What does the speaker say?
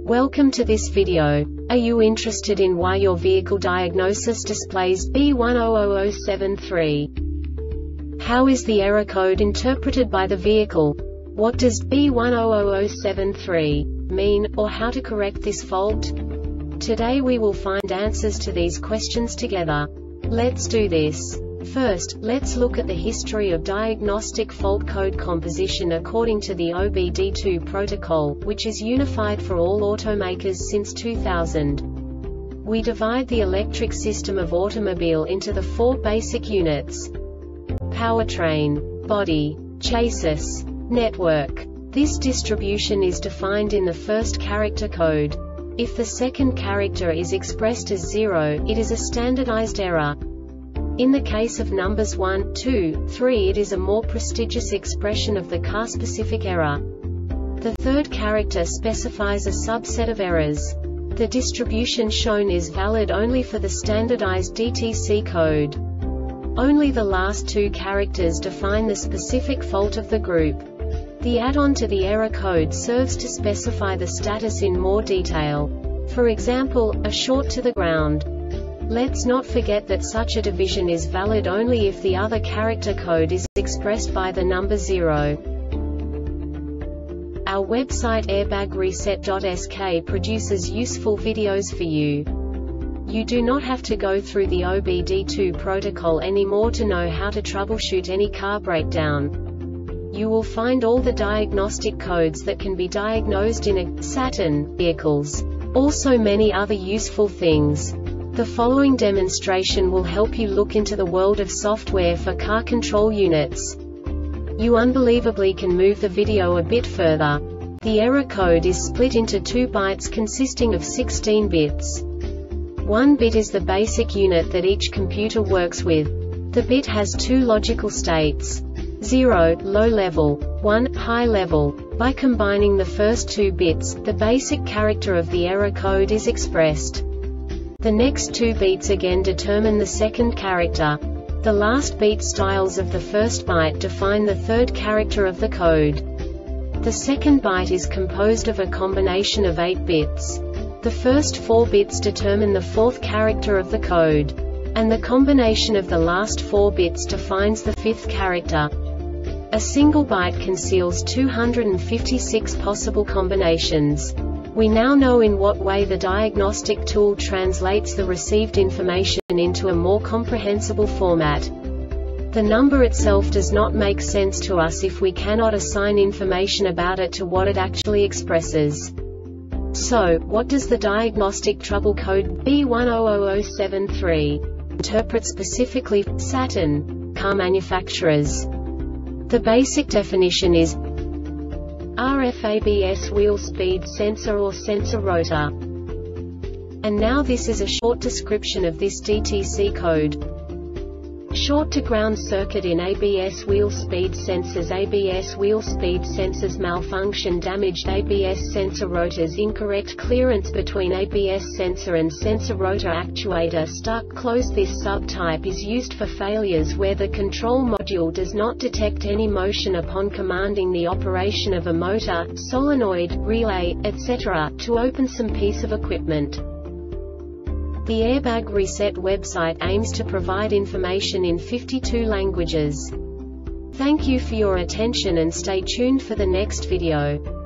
Welcome to this video. Are you interested in why your vehicle diagnosis displays B100073? How is the error code interpreted by the vehicle? What does B100073 mean, or how to correct this fault? Today we will find answers to these questions together. Let's do this. First, let's look at the history of diagnostic fault code composition according to the OBD2 protocol, which is unified for all automakers since 2000. We divide the electric system of automobile into the four basic units: powertrain, body, chassis, network. This distribution is defined in the first character code. If the second character is expressed as 0, it is a standardized error. In the case of numbers 1, 2, 3, it is a more prestigious expression of the car-specific error. The third character specifies a subset of errors. The distribution shown is valid only for the standardized DTC code. Only the last two characters define the specific fault of the group. The add-on to the error code serves to specify the status in more detail. For example, a short to the ground. Let's not forget that such a division is valid only if the other character code is expressed by the number 0. Our website airbagreset.sk produces useful videos for you. You do not have to go through the OBD2 protocol anymore to know how to troubleshoot any car breakdown. You will find all the diagnostic codes that can be diagnosed in a Saturn vehicles. Also many other useful things. The following demonstration will help you look into the world of software for car control units. You unbelievably can move the video a bit further. The error code is split into 2 bytes consisting of 16 bits. 1 bit is the basic unit that each computer works with. The bit has 2 logical states: 0, low level, 1, high level. By combining the first 2 bits, the basic character of the error code is expressed. The next 2 beats again determine the second character. The last beat styles of the first byte define the third character of the code. The second byte is composed of a combination of 8 bits. The first 4 bits determine the fourth character of the code. And the combination of the last 4 bits defines the fifth character. A single byte conceals 256 possible combinations. We now know in what way the diagnostic tool translates the received information into a more comprehensible format. The number itself does not make sense to us if we cannot assign information about it to what it actually expresses. So, what does the diagnostic trouble code B100073 interpret specifically for Saturn car manufacturers? The basic definition is RF ABS wheel speed sensor or sensor rotor. And now this is a short description of this DTC code. Short to ground circuit in ABS wheel speed sensors. ABS wheel speed sensors malfunction. Damaged ABS sensor rotors. Incorrect clearance between ABS sensor and sensor rotor actuator. Stuck closed. This subtype is used for failures where the control module does not detect any motion upon commanding the operation of a motor, solenoid, relay, etc., to open some piece of equipment. The Airbag Reset website aims to provide information in 52 languages. Thank you for your attention and stay tuned for the next video.